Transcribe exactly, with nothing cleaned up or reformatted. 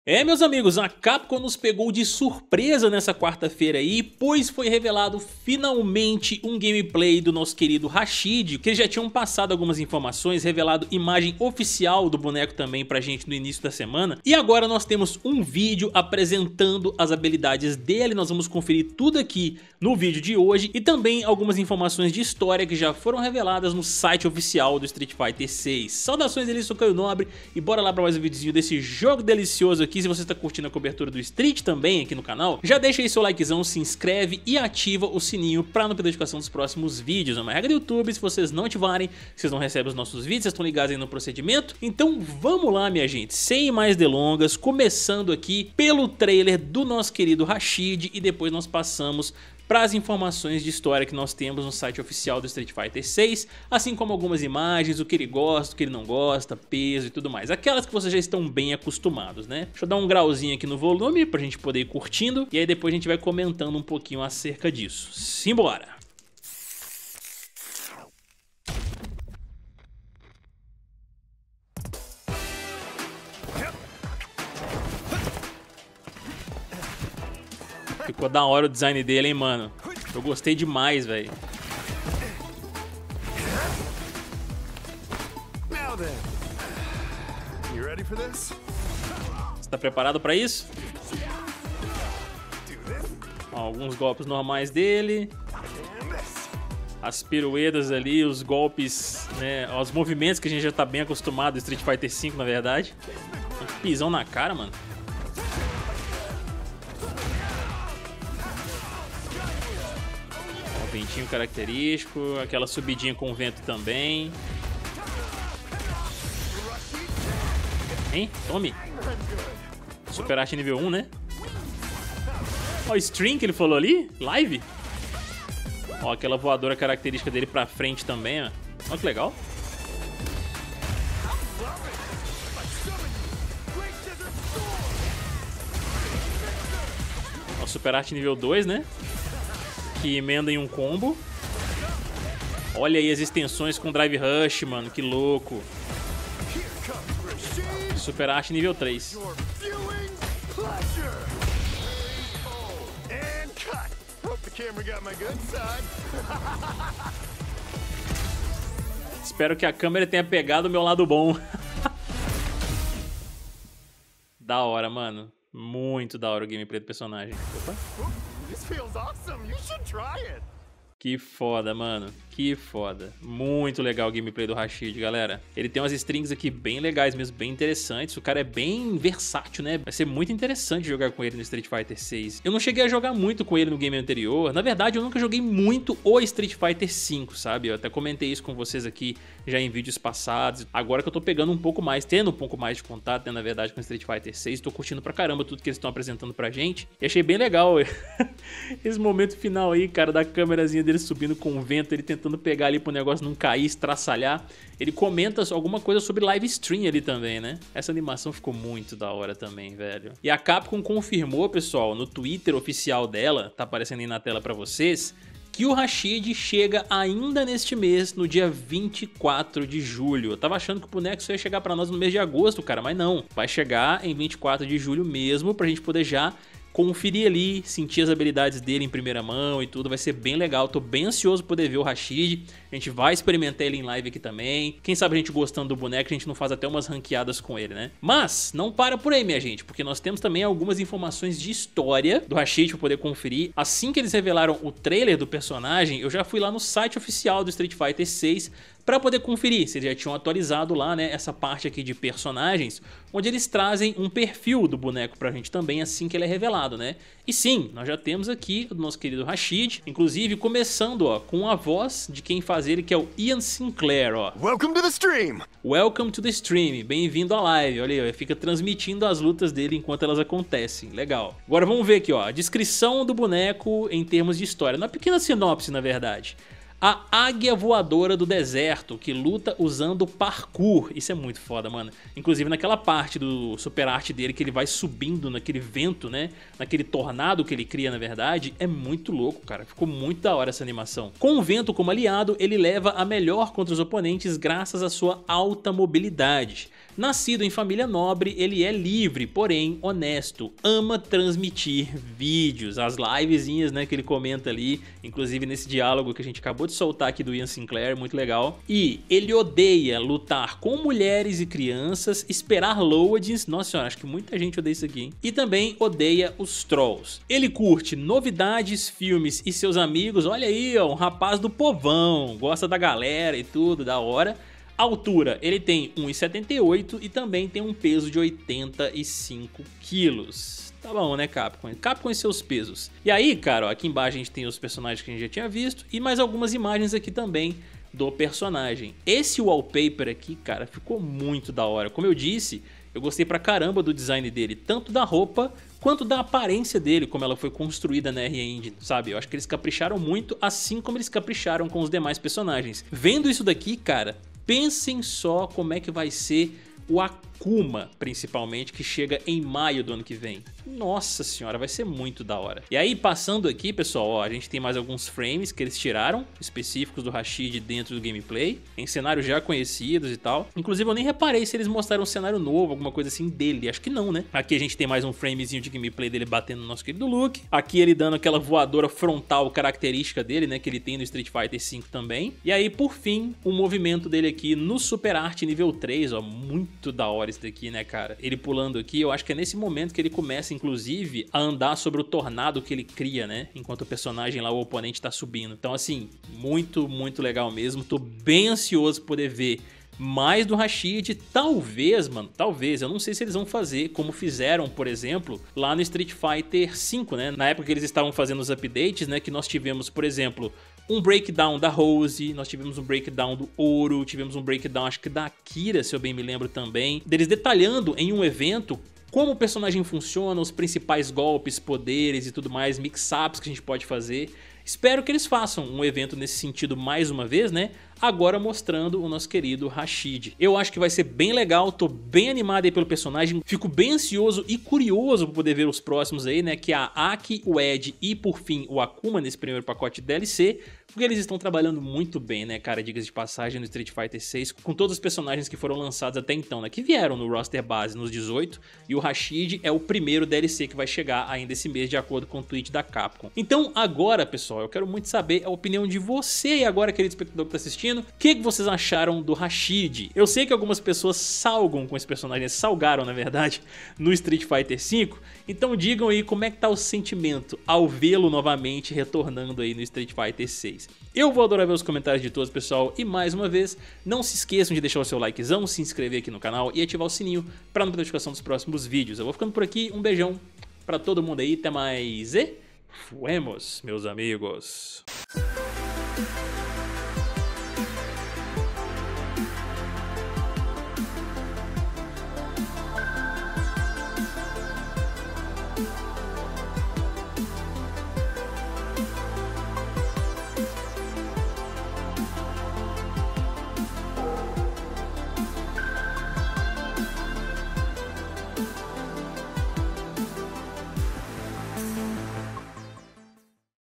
É, meus amigos, a Capcom nos pegou de surpresa nessa quarta-feira aí, pois foi revelado finalmente um gameplay do nosso querido Rashid, que eles já tinham passado algumas informações, revelado imagem oficial do boneco também pra gente no início da semana, e agora nós temos um vídeo apresentando as habilidades dele. Nós vamos conferir tudo aqui no vídeo de hoje e também algumas informações de história que já foram reveladas no site oficial do Street Fighter seis. Saudações, eu sou Caio Nobre e bora lá pra mais um videozinho desse jogo delicioso aqui. Se você está curtindo a cobertura do Street também aqui no canal, já deixa aí seu likezão, se inscreve e ativa o sininho para não perder a notificação dos próximos vídeos. É uma regra do YouTube, se vocês não ativarem, vocês não recebem os nossos vídeos, vocês estão ligados aí no procedimento. Então vamos lá, minha gente, sem mais delongas, começando aqui pelo trailer do nosso querido Rashid e depois nós passamos para as informações de história que nós temos no site oficial do Street Fighter seis, assim como algumas imagens, o que ele gosta, o que ele não gosta, peso e tudo mais. Aquelas que vocês já estão bem acostumados, né? Deixa eu dar um grauzinho aqui no volume pra gente poder ir curtindo e aí depois a gente vai comentando um pouquinho acerca disso. Simbora! Ficou da hora o design dele, hein, mano. Eu gostei demais, velho. Você tá preparado pra isso? Ó, alguns golpes normais dele. As piruetas ali, os golpes, né, os movimentos que a gente já tá bem acostumado do Street Fighter cinco, na verdade. Um pisão na cara, mano. Ventinho característico, aquela subidinha com vento também. Hein? Tome. Super Arte nível um, né? Ó, o string que ele falou ali. Live. Ó, aquela voadora característica dele pra frente também, ó. Olha que legal. Ó, Super Arte nível dois, né? Que emenda em um combo. Olha aí as extensões com Drive Rush, mano, que louco. Super Arte nível três. Espero que a câmera tenha pegado o meu lado bom. Da hora, mano. Muito da hora o gameplay do personagem. Opa. Que foda, mano. Que foda. Muito legal o gameplay do Rashid, galera. Ele tem umas strings aqui bem legais mesmo, bem interessantes. O cara é bem versátil, né? Vai ser muito interessante jogar com ele no Street Fighter seis. Eu não cheguei a jogar muito com ele no game anterior. Na verdade, eu nunca joguei muito o Street Fighter cinco, sabe? Eu até comentei isso com vocês aqui já em vídeos passados. Agora que eu tô pegando um pouco mais, tendo um pouco mais de contato, né, na verdade, com o Street Fighter seis. Tô curtindo pra caramba tudo que eles estão apresentando pra gente. E achei bem legal esse momento final aí, cara, da câmerazinha dele subindo com o vento, ele tentando pegar ali pro negócio não cair, estraçalhar. Ele comenta alguma coisa sobre live stream ali também, né? Essa animação ficou muito da hora também, velho. E a Capcom confirmou, pessoal, no Twitter oficial dela, tá aparecendo aí na tela pra vocês, que o Rashid chega ainda neste mês, no dia vinte e quatro de julho. Eu tava achando que o boneco só ia chegar pra nós no mês de agosto, cara, mas não. Vai chegar em vinte e quatro de julho mesmo, pra gente poder já conferir ali, sentir as habilidades dele em primeira mão e tudo, vai ser bem legal. Tô bem ansioso por poder ver o Rashid. A gente vai experimentar ele em live aqui também. Quem sabe a gente gostando do boneco, a gente não faz até umas ranqueadas com ele, né? Mas não para por aí, minha gente, porque nós temos também algumas informações de história do Rashid para poder conferir. Assim que eles revelaram o trailer do personagem, eu já fui lá no site oficial do Street Fighter seis para poder conferir se eles já tinham atualizado lá, né, essa parte aqui de personagens, onde eles trazem um perfil do boneco pra gente também assim que ele é revelado, né? E sim, nós já temos aqui o nosso querido Rashid, inclusive começando, ó, com a voz de quem faz ele, que é o Ian Sinclair, ó. Welcome to the stream. Welcome to the stream. Bem-vindo à live. Olha aí, ó, fica transmitindo as lutas dele enquanto elas acontecem. Legal. Agora vamos ver aqui, ó, a descrição do boneco em termos de história, uma pequena sinopse, na verdade. A águia voadora do deserto, que luta usando parkour. Isso é muito foda, mano. Inclusive naquela parte do super arte dele que ele vai subindo naquele vento, né? Naquele tornado que ele cria, na verdade. É muito louco, cara. Ficou muito da hora essa animação. Com o vento como aliado, ele leva a melhor contra os oponentes graças à sua alta mobilidade. Nascido em família nobre, ele é livre, porém honesto. Ama transmitir vídeos, as livezinhas, né, que ele comenta ali, inclusive nesse diálogo que a gente acabou de soltar aqui do Ian Sinclair, muito legal. E ele odeia lutar com mulheres e crianças, esperar loadings, nossa senhora, acho que muita gente odeia isso aqui, hein? E também odeia os trolls. Ele curte novidades, filmes e seus amigos, olha aí, ó, um rapaz do povão, gosta da galera e tudo, da hora. Altura, ele tem um metro e setenta e oito e também tem um peso de oitenta e cinco quilos. Tá bom, né, Capcom? Capcom e seus pesos. E aí, cara, ó, aqui embaixo a gente tem os personagens que a gente já tinha visto e mais algumas imagens aqui também do personagem. Esse wallpaper aqui, cara, ficou muito da hora. Como eu disse, eu gostei pra caramba do design dele, tanto da roupa quanto da aparência dele, como ela foi construída na R-Engine, sabe? Eu acho que eles capricharam muito, assim como eles capricharam com os demais personagens. Vendo isso daqui, cara, pensem só como é que vai ser o Akuma, principalmente, que chega em maio do ano que vem. Nossa senhora, vai ser muito da hora. E aí, passando aqui, pessoal, ó, a gente tem mais alguns frames que eles tiraram, específicos do Rashid dentro do gameplay, em cenários já conhecidos e tal. Inclusive, eu nem reparei se eles mostraram um cenário novo, alguma coisa assim dele. Acho que não, né? Aqui a gente tem mais um framezinho de gameplay dele batendo no nosso querido Luke. Aqui ele dando aquela voadora frontal característica dele, né? Que ele tem no Street Fighter cinco também. E aí, por fim, o movimento dele aqui no Super Art nível três, ó, muito da hora isso daqui, né, cara? Ele pulando aqui, eu acho que é nesse momento que ele começa, inclusive, a andar sobre o tornado que ele cria, né? Enquanto o personagem lá, o oponente, tá subindo. Então, assim, muito, muito legal mesmo. Tô bem ansioso por poder ver mais do Rashid. Talvez, mano, talvez, eu não sei se eles vão fazer como fizeram, por exemplo, lá no Street Fighter cinco, né? Na época que eles estavam fazendo os updates, né? Que nós tivemos, por exemplo, um breakdown da Rose, nós tivemos um breakdown do Ouro, tivemos um breakdown, acho que da Akira, se eu bem me lembro também, deles detalhando em um evento como o personagem funciona, os principais golpes, poderes e tudo mais, mix-ups que a gente pode fazer. Espero que eles façam um evento nesse sentido mais uma vez, né? Agora mostrando o nosso querido Rashid. Eu acho que vai ser bem legal, tô bem animado aí pelo personagem, fico bem ansioso e curioso por poder ver os próximos aí, né? Que é a Aki, o Ed e por fim o Akuma nesse primeiro pacote de D L C, porque eles estão trabalhando muito bem, né, cara, diga-se de passagem, no Street Fighter seis, com todos os personagens que foram lançados até então, né, que vieram no roster base nos dezoito, e o Rashid é o primeiro D L C que vai chegar ainda esse mês, de acordo com o tweet da Capcom. Então agora, pessoal, eu quero muito saber a opinião de você e agora, querido espectador que tá assistindo, o que, que vocês acharam do Rashid? Eu sei que algumas pessoas salgam com esse personagem, salgaram na verdade, no Street Fighter cinco, então digam aí como é que tá o sentimento ao vê-lo novamente retornando aí no Street Fighter seis. Eu vou adorar ver os comentários de todos, pessoal, e mais uma vez, não se esqueçam de deixar o seu likezão, se inscrever aqui no canal e ativar o sininho para não perder a notificação dos próximos vídeos. Eu vou ficando por aqui, um beijão pra todo mundo aí, até mais e fuemos, meus amigos!